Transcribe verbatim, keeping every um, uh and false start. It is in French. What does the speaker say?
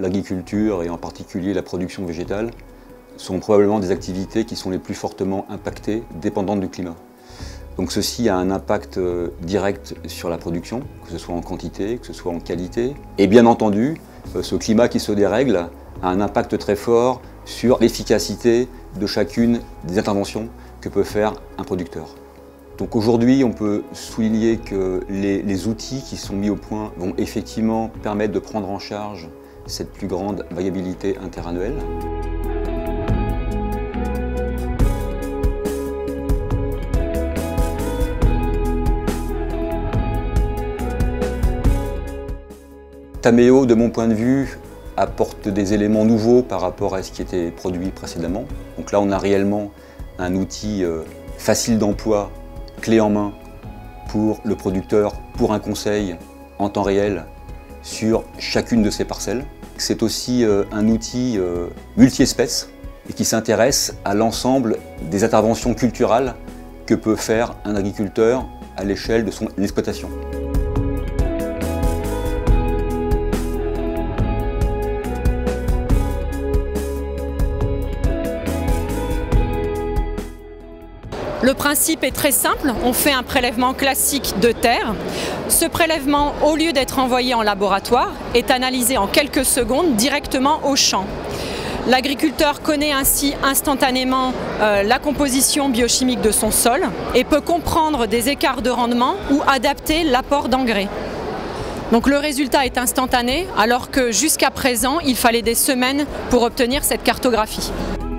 l'agriculture et en particulier la production végétale sont probablement des activités qui sont les plus fortement impactées, dépendantes du climat. Donc ceci a un impact direct sur la production, que ce soit en quantité, que ce soit en qualité. Et bien entendu, ce climat qui se dérègle a un impact très fort sur l'efficacité de chacune des interventions que peut faire un producteur. Donc aujourd'hui, on peut souligner que les, les outils qui sont mis au point vont effectivement permettre de prendre en charge cette plus grande variabilité interannuelle. Taméo, de mon point de vue, apporte des éléments nouveaux par rapport à ce qui était produit précédemment. Donc là, on a réellement un outil euh, facile d'emploi, clé en main pour le producteur, pour un conseil en temps réel sur chacune de ses parcelles. C'est aussi euh, un outil euh, multi-espèces et qui s'intéresse à l'ensemble des interventions culturales que peut faire un agriculteur à l'échelle de son exploitation. Le principe est très simple, on fait un prélèvement classique de terre. Ce prélèvement, au lieu d'être envoyé en laboratoire, est analysé en quelques secondes directement au champ. L'agriculteur connaît ainsi instantanément euh, la composition biochimique de son sol et peut comprendre des écarts de rendement ou adapter l'apport d'engrais. Donc le résultat est instantané alors que jusqu'à présent, il fallait des semaines pour obtenir cette cartographie.